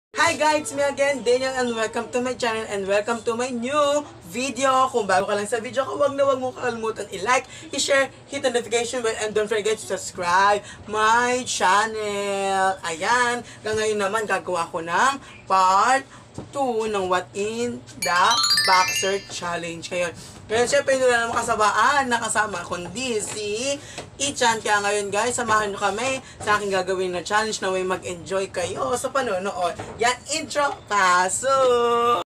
Hi guys, it's me again, Daniel, and welcome to my channel and welcome to my new video. Kung bago ka lang sa video ko, huwag mo kakalimutan i-like, i-share, hit the notification bell, and don't forget to subscribe my channel. Ayan, ngayon naman gagawa ko ng part 2 ng What in the Boxer Challenge. Ngayon, syempre, hindi na naman nakasama kundi si Ichan. Kaya ngayon guys, samahan nyo kami sa aking gagawin na challenge na may mag-enjoy kayo sa panonood. Yan, intro, pasok!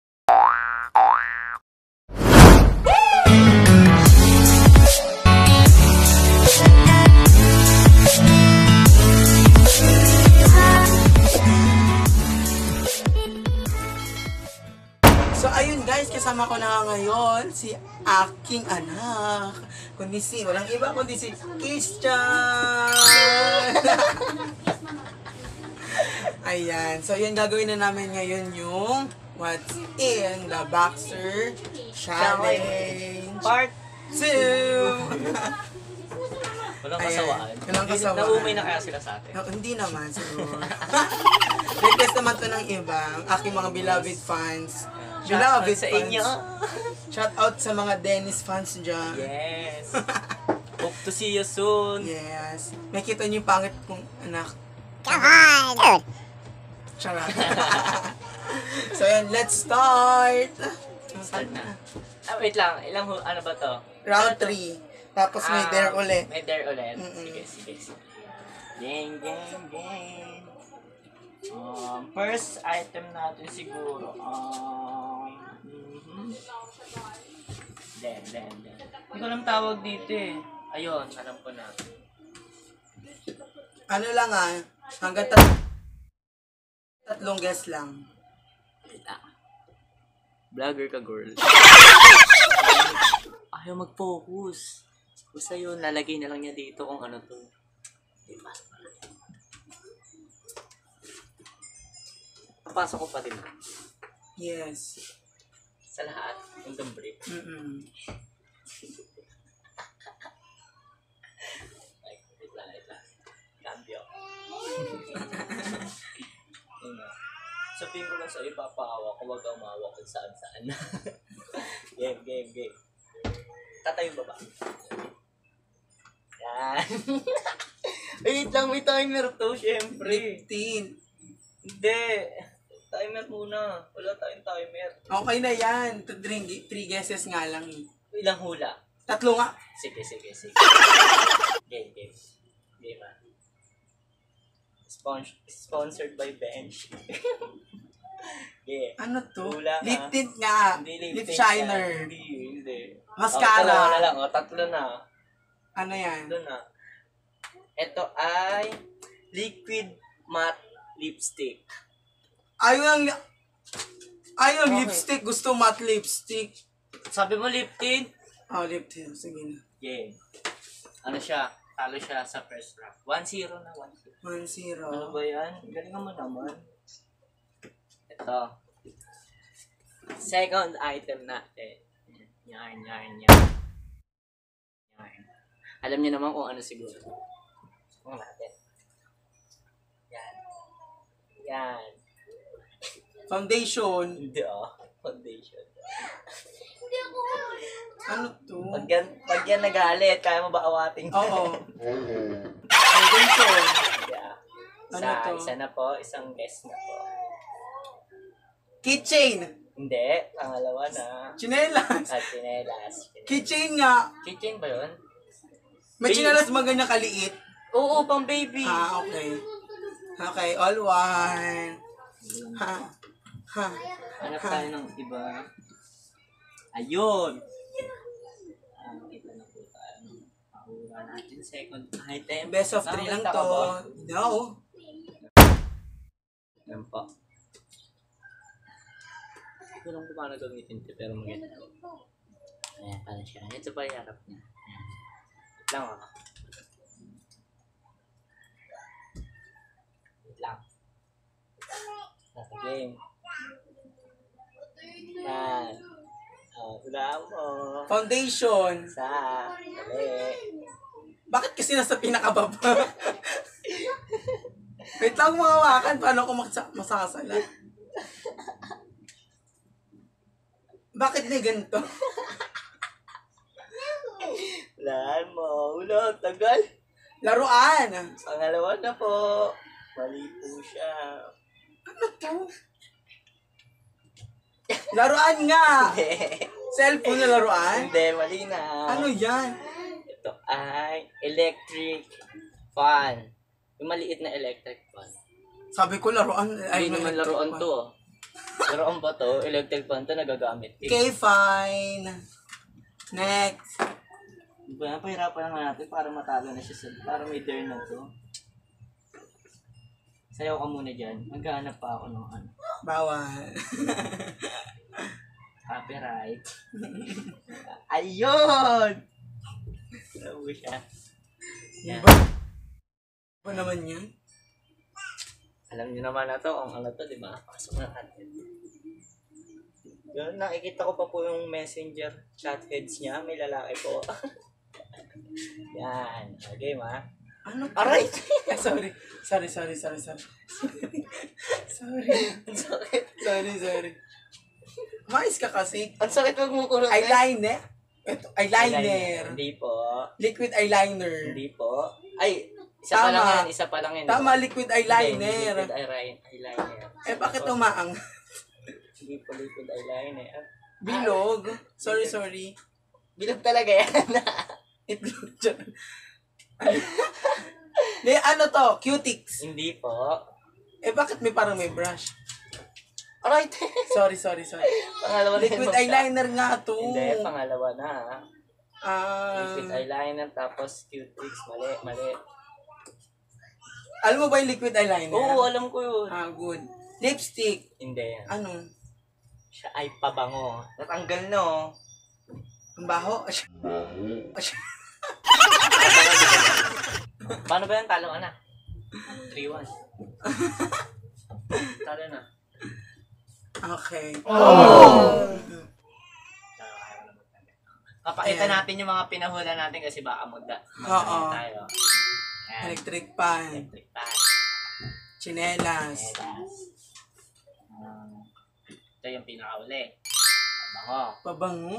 So ayun guys, kasama ko na ngayon si aking anak. Walang iba kundi si Christian. Ayan, so yun gagawin na namin ngayon yung What's in the Boxer Challenge Part 2. Walang kasawaan. Walang kasawaan. Naumay na kaya sila sa atin? No, hindi naman siguro. Request naman to ng iba, aking mga beloved fans. Beloved sa fans. inyo. Shout out sa mga Dennis fans dyan. Yes. Hope to see you soon. Yes. Nakita niyo yung pangit kong anak. Come on! Charot. So yan, let's start. Start na. Wait lang. Ano ba to? Round 3. Tapos may dare ulit. May dare ulit. Sige. Gang. First item natin siguro. Hindi ko alam tawag dito eh. Ayun, alam ko na. Ano lang hanggang tatlong guess lang. Vlogger ka, girl. Ayaw mag-focus. Basta yun, lalagay na lang niya dito kung ano to. Diba? Papasok ko pa din. Yes. Sa lahat. Hanggang break. Wait lang. Cambio. Sabihin ko lang sa ipapahawa ko, wag kang mahawa kung saan-saan. Game. Tatayo ba ba? Yan. Wait lang, may timer to, syempre. 15. Hindi. Timer muna. Wala tayong timer. Okay na yan. 3 guesses nga lang eh. Ilang hula? 3 nga. Sige. Game. Sponsored by Bench. Yeah. Ano to? Hula Lip tint nga. Hindi Lip tint shiner. Hindi. Mascara. Tatlo na. Ano yan? Tatlo na. Ito ay liquid matte lipstick. Ayaw Okay. lipstick. Gusto matte lipstick. Sabi mo lip tint? Lip tint. Sige na. Yeah. Ano siya? Talo siya sa first round. 1-0 na. 1-0. Ano ba yan? Galing mo naman. Ito. Second item natin. Yan. Alam niyo naman kung ano siguro. Kung natin. Yan. Foundation. Hindi foundation. Ano to? Pag yan nagalit, kaya mo ba awating? Oo. Foundation. Yeah. Ano to? Isa na po. Isang guess na po. Keychain. Hindi. Pangalawa na. Chinelas. Chinelas. Keychain nga. Keychain ba yun? May chinelas ba ganyan kaliit? Oo, pang baby. Okay. Okay, all one. Hanap tayo ng iba. Ayun. Ito na po tayo. Pahura natin. Second item. Best of 3 lang to. No. Yan po. Hindi ko lang kung paano gamitin ito, pero maganda. Ayan, paano siya. Ito pa yung harap niya. Ayan. Wait lang Wait lang. Game. Yan. Wala mo. Foundation. Dali. Bakit kasi nasa pinakababa? Wait lang mga wakan, paano ko masakasala? Bakit may ganito? Laan mo. Ulo, tagal. Laruan! Pangalawa na po. Mali po siya. Ano to? Laruan nga! Hindi. Cellphone na laruan? Hindi, mali na. Ano yan? Ito ay electric fan. Yung maliit na electric fan. Sabi ko laruan. Hindi naman laruan to. Oh. Laruan ba to? Electric fan to nagagamit. Okay, fine. Next. Pahirapan naman natin para matalo na siya. Para may dare na to. Sayaw ka muna dyan. Maghanap pa ako ng ano. Bawal. Copyright. Ayun! Alam mo siya. Yan. Ano naman yan? Alam niyo naman na to kung ano to, di ba? Pasok na natin. Yun, nakikita ko pa po yung messenger chat heads niya. May lalaki po. Yan. Okay, ma? Ano? Aray! Sorry. Sorry. Sorry. Mais ka kasi. Ang sakit wag mo kulot. Eyeliner. Ito, eyeliner. Hindi po. Liquid eyeliner. Hindi po. Ay, isa pa lang yan. Tama, liquid eyeliner. Liquid eyeliner. Eh, bakit umaang? Hindi po liquid eyeliner. Bilog. Sorry. Bilog talaga yan. Itlog dyan. Ano to? Cutics. Hindi po. Eh, bakit parang may brush? Alright. Sorry. Pangalawa na Liquid eyeliner nga to. Hindi, pangalawa na. Liquid Ah. eyeliner tapos cutics. Mali. Alam mo ba yung liquid eyeliner? Oo, alam ko yun. Ah, good. Lipstick. Hindi. Ano? Siya ay pabango. Natanggal no. Ang baho? Paano ba yan? Talo ka na. 3-1. Talo na. Okay. Papakita Ayan. natin yung mga pinahula natin kasi baka Oo. tayo. Ayan. Electric pan. Electric pan. Chinelas. Ito yung pinakauli. Pabango. Pabango.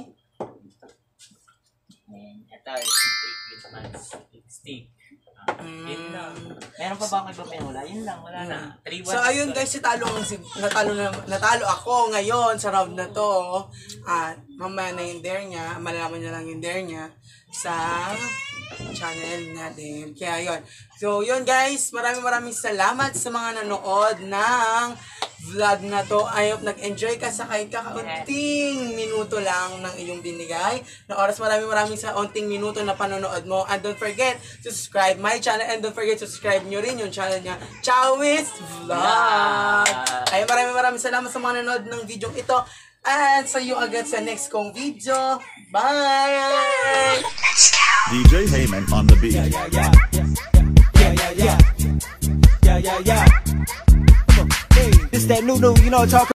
And ito yung lipstick. Yun lang. Meron pa ba ako iba pinahula? Yun lang, wala na. 3-1. So ayun guys, natalo ako ngayon sa round na to. At mamaya na yung dare niya, malalaman niya lang yung dare niya sa channel natin. Kaya yun. So yun guys, maraming salamat sa mga nanood ng vlog na to. I hope nag-enjoy ka sa kahit kakaunting minuto lang ng iyong binigay na oras. Maraming sa unting minuto na panonood mo. And don't forget to subscribe my channel and don't forget to subscribe nyo rin yung channel niya, Chawis Vlog. Ay maraming salamat sa mga nanood ng video ito. And see you agad sa next kong video. Bye! DJ Heyman on the beat. This that new, you know, talk.